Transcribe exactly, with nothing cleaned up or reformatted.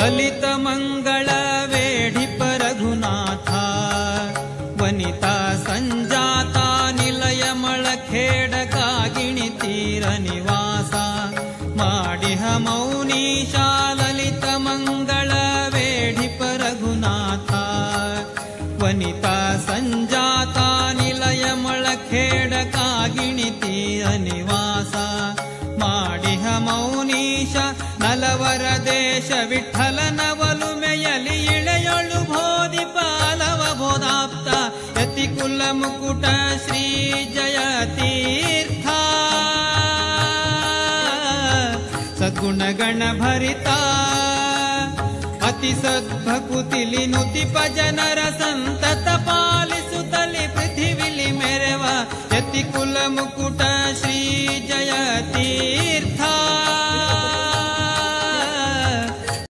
ಲಲಿತ ಮಂಗಳ ವೇಡಿಪ ರಘುನಾಥ ವನಿತಾ ಸಂಜಾತ ನಿಲಯ ಮಳಖೇಡ ಕಾಗಿಣಿ ತೀರ ನಿವಾಸ ಮಾಡಿಹ ಮೌನೀಶ ಲಲಿತ ಮಂಗಳ ವೇಡಿಪ ರಘುನಾಥ ವನಿತಾ ಸಂಜಾತ ನಿಲಯ ಮಳಖೇಡ ಕಾಗಿಣಿ ತೀರ ನಿವಾಸ ಮಾಡಿಹ ಮೌನೀಶ ನಲವರ ದೇಶ ವಿಠಲನ ಒಲುಮೆಯಲಿ ಇಳೆಯೊಳು ಬೋಧಿ ಪಾಲವ ಬೋಧಾಪ್ತ ಯತಿ ಕುಲ ಮುಕುಟ ಶ್ರೀ ಜಯ ತೀರ್ಥ ಸದ್ಗುಣಗಣ ಭರಿತ ಅತಿ ಸದ್ಭಕುತಿಲಿ ನುತಿಪ ಜನರ ಸಂತತ ಪಾಲಿಸುತ್ತಲಿ ಪೃಥಿವಿಲಿ ಮೆರವ ಯತಿ ಕುಲ ಮುಕುಟ ಶ್ರೀ ಜಯ ತೀರ್ಥ